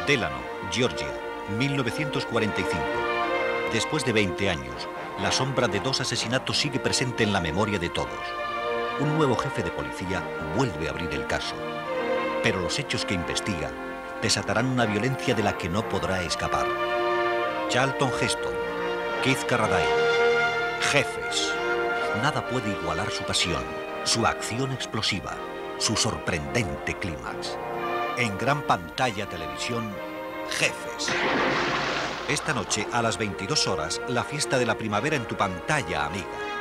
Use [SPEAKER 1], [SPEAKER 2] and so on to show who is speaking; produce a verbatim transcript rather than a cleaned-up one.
[SPEAKER 1] Delano, Georgia, mil novecientos cuarenta y cinco. Después de veinte años, la sombra de dos asesinatos sigue presente en la memoria de todos. Un nuevo jefe de policía vuelve a abrir el caso. Pero los hechos que investiga desatarán una violencia de la que no podrá escapar. Charlton Heston, Keith Carradine, Jefes. Nada puede igualar su pasión, su acción explosiva, su sorprendente clímax. En gran pantalla televisión, Jefes. Esta noche, a las veintidós horas, la fiesta de la primavera en tu pantalla, amiga.